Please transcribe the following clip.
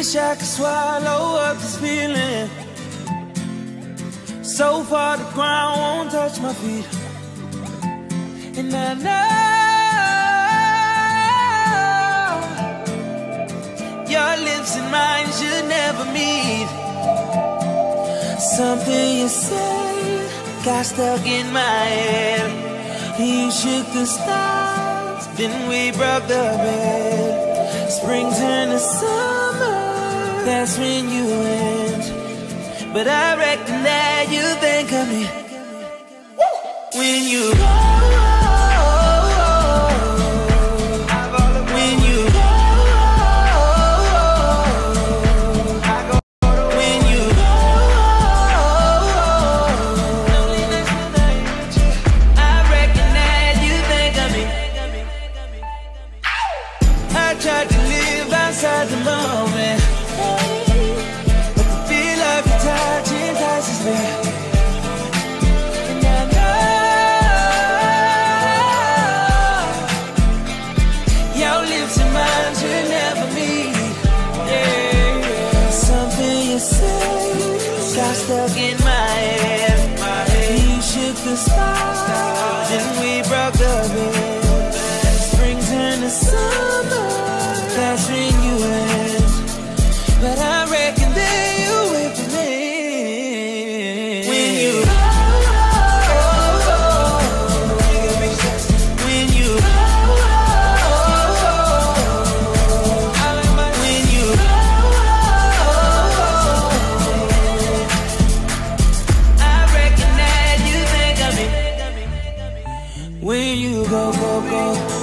wish I could swallow up this feeling. So far the ground won't touch my feet. And I know your lips and mine should never meet. Something you said got stuck in my head. You shook the stars, then we broke the bed. Spring turned to summer, that's when you went. But I reckon that you think of me when you go. When you go. When you go. I reckon that you think of me. I tried to live outside the moment, but the feel of your touch entices me. And I know your lips and mine should never meet. Yeah. Something you said got stuck in my head. You shook the stars, then we broke the bed. Spring turned to summer, that's when you went. But I reckon that you wait for me. When you when you when you I reckon that you think of me. When you go, go, go.